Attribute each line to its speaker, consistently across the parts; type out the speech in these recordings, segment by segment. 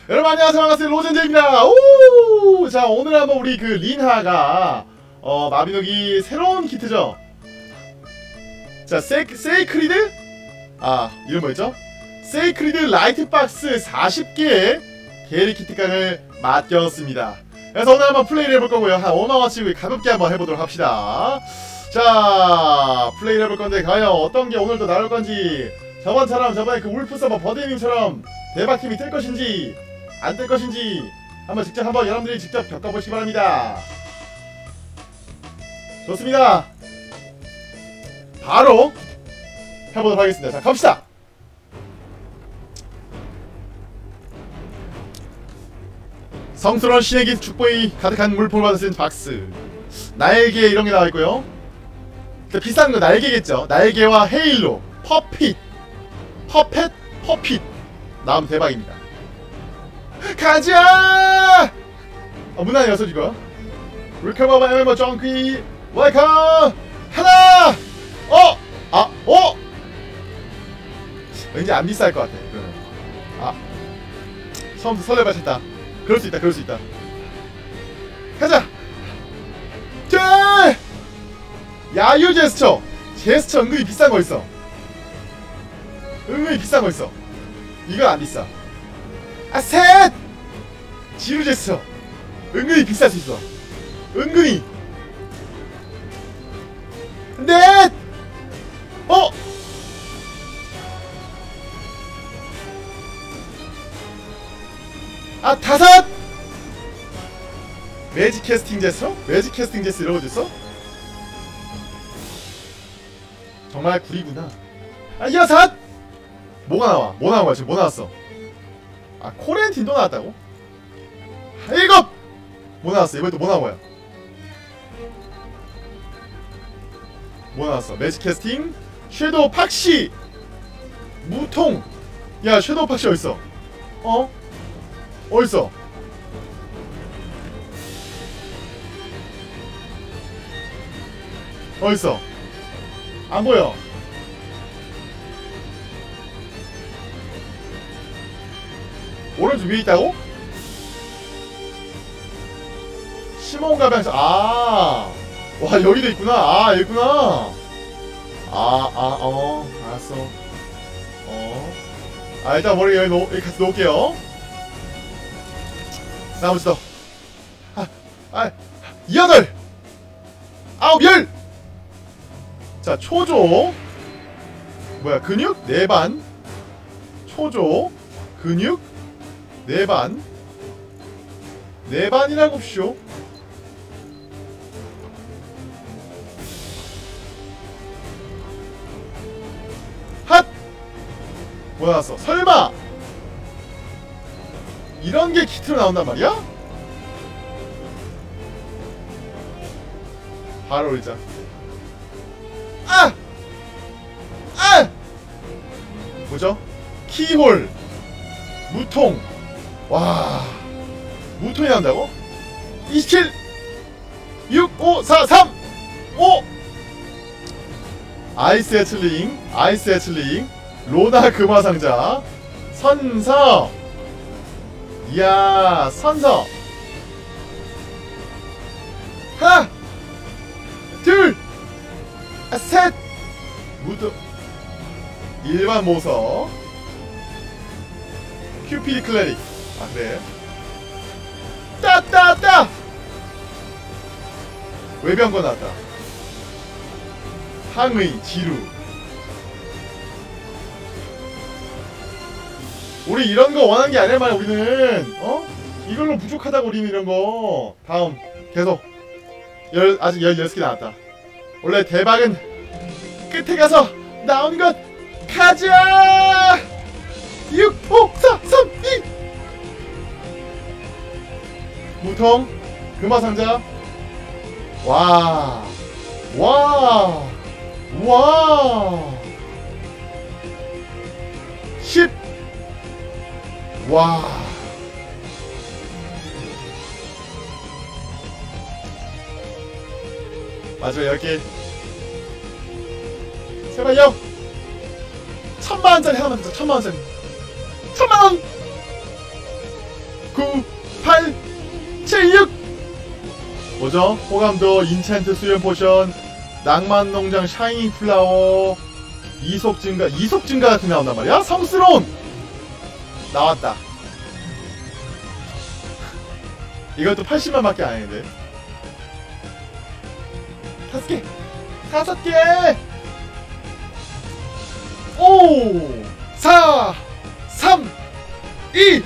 Speaker 1: 여러분 안녕하세요, 반갑습니다. 로젠제입니다. 오! 자, 오늘 한번 우리 그 린하가 마비노기 새로운 키트죠. 자, 세이크리드? 아, 이름 뭐였죠? 세이크리드 라이트박스 40개의 게리 키트깡을 맡겼습니다. 그래서 오늘 한번 플레이를 해볼 거고요. 한 5만원씩 가볍게 한번 해보도록 합시다. 자, 플레이를 해볼 건데 과연 어떤 게 오늘도 나올 건지, 저번에 그 울프 서버 버디님처럼 대박팀이 뜰 것인지 안 뜰 것인지 한번 여러분들이 직접 겪어보시기 바랍니다. 좋습니다. 바로 해보도록 하겠습니다. 자, 갑시다. 성스러운 신에게 축복이 가득한 물품을 받아 쓴 박스. 날개 이런게 나와있고요. 비싼거 날개겠죠. 날개와 헤일로, 퍼핏 나오면 대박입니다. 가자! 무난해서 지금 리커버 MMO 정퀴 웰컴! 하나! 왠지 안 비쌀 것 같아. 처음부터 설레발쳤다. 그럴 수 있다. 가자! 자! 야유 제스처 은근히 비싼 거 있어. 이건 안 비싸. 셋! 지루 제스처 은근히 비쌀 수 있어. 은근히. 넷! 다섯! 매직 캐스팅 제스처 이런 거 있어? 정말 구리구나. 여섯! 뭐가 나와? 뭐 나온 거야 지금? 뭐 나왔어? 코렌틴도 나왔다고? 일곱! 뭐 나왔어? 이번에 또 뭐 나온 거야? 뭐 나왔어? 매직 캐스팅, 섀도우 팍시, 무통. 야, 섀도우 팍시 어딨어? 어딨어? 어딨어? 안 보여. 오른쪽 위에 있다고? 시몬 가방에서 와, 여기도 있구나. 여기구나. 알았어. 일단 머리 여기 같이 놓을게요. 나머지 더. 여덟! 아홉, 열! 자, 초조. 뭐야, 근육? 네반. 초조. 근육. 네반. 네반이라고 쇼. 핫! 뭐 나왔어? 설마! 이런 게 키트로 나온단 말이야? 바로 올리자. 뭐죠? 키홀. 무통. 와, 무통이 나온다고? 27 6 5 4 3 5 아이스 해틀링 로나 금화상자 선서. 이야, 선서. 하나 둘 셋. 무통 일반 모서. 큐피드 클레릭. 그래. 따! 외병거 나왔다. 항의, 지루. 우리 이런거 원하는 게 아니란 말이야, 우리는. 이걸로 부족하다고, 우리는 이런거. 다음, 계속. 아직 16개 나왔다. 원래 대박은 끝에 가서 나오는 것. 가자! 6, 5, 4, 3, 2! 무통, 금화상자. 와. 10. 와. 마지막 10개. 제발 0. 1000만원짜리 하나만 더. 1000만원짜리. 1000만원! 9 8 7 6 뭐죠? 호감도 인챈트 수련 포션 낭만농장 샤이닝 플라워 이속 증가 같은 게 나온단 말이야? 성스러운 나왔다. 이것도 80만 밖에 안 했는데 5개 5개 5 4 3 2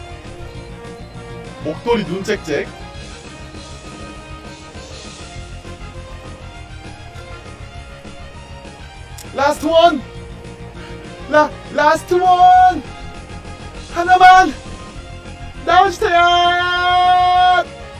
Speaker 1: 목도리 눈 짹짹 라스트 원! 라스트 원! 하나만! 나와주세요!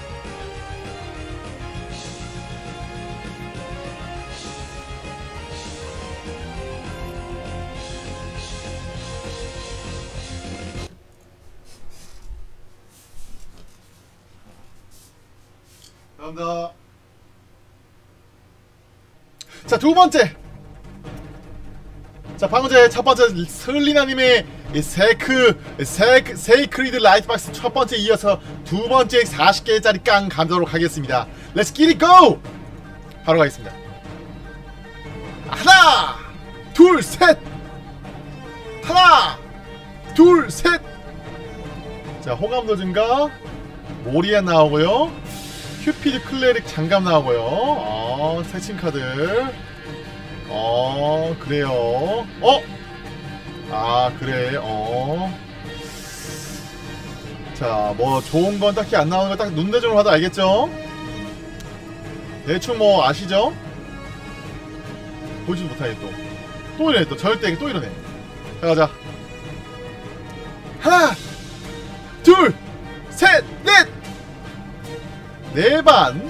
Speaker 1: 감사합니다. 자, 두번째! 자, 방금 전에 첫번째 슬리나님의 세이크리드 라이트박스 첫번째 이어서 두번째 40개짜리 깡 가도록 하겠습니다. Let's get it go! 바로 가겠습니다. 하나! 둘, 셋! 하나! 둘, 셋! 자, 호감도 증가 모리안 나오고요. 큐피드 클레릭 장갑 나오고요. 새침카드 그래요. 그래. 자, 뭐 좋은 건 딱히 안 나오는 거 딱 눈대중으로 봐도 알겠죠? 대충 뭐 아시죠? 보지도 못하네 또 이러네. 또 절대 또 이러네. 자, 가자. 하나 둘 셋 넷 네반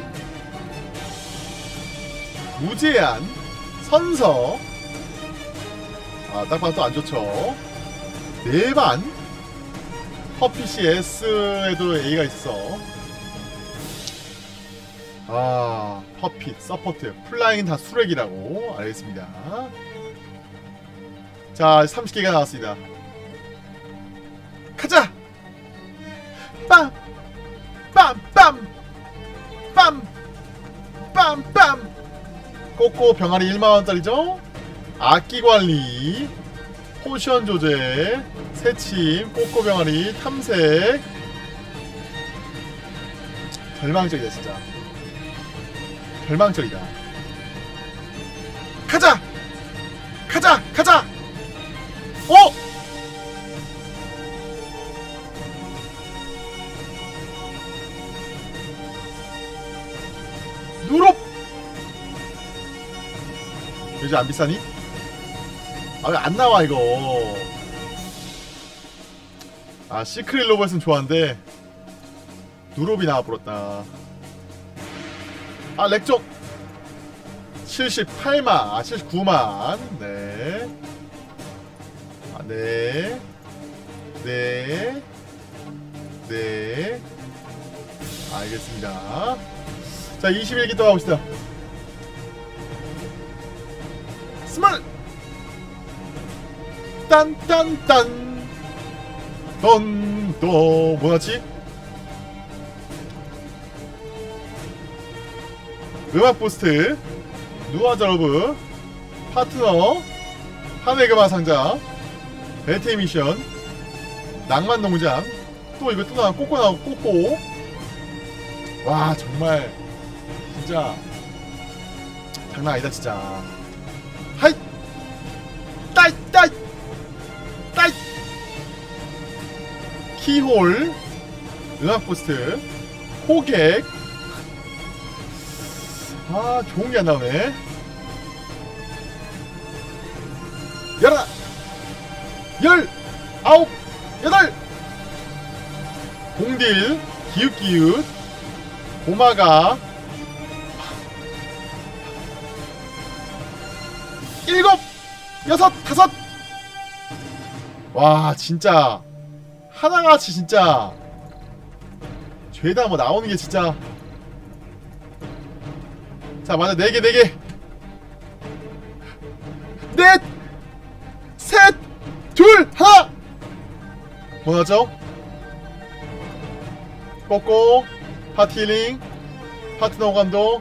Speaker 1: 무제한 선서 딱 봐도 안 좋죠. 네반 퍼핏이 S에도 A가 있어. 퍼핏 서포트 플라잉 다 수렉이라고 알겠습니다. 자, 30개가 나왔습니다. 가자. 빰 빰빰 빰빰빰 꼬꼬 병아리 1만원짜리죠? 악기관리 포션 조제 새침 꼬꼬 병아리 탐색 절망적이다 진짜. 절망적이다. 가자! 누롭! 요즘 안 비싸니? 왜 안 나와 이거. 시크릿 로봇은 좋아한데 누롭이 나와버렸다. 렉쪽 78만 79만 네 알겠습니다. 자, 21기 또 가봅시다. 스몰 딴딴딴 던또 뭐였지? 음악 부스트 누아저러브 파트너 한해그마 상자 배틀 미션 낭만 농장 또 이거 또 나와 꼬꼬 나오고 꼬꼬. 와, 정말 진짜 장난 아니다 진짜. 하이 따이 키홀 음악 부스트 호객. 좋은 게 안 나오네. 열하 열 아홉 여덟 공딜 기웃기웃 고마가 일곱 여섯 다섯. 와, 진짜 하나같이 진짜 죄다 뭐 나오는 게 진짜. 자, 맞아. 4개 넷 셋 둘 하나. 뭐 나왔죠? 꼬꼬 파티 힐링 파트너 감독.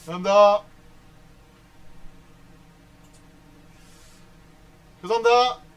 Speaker 1: 감사합니다. 감사합니다.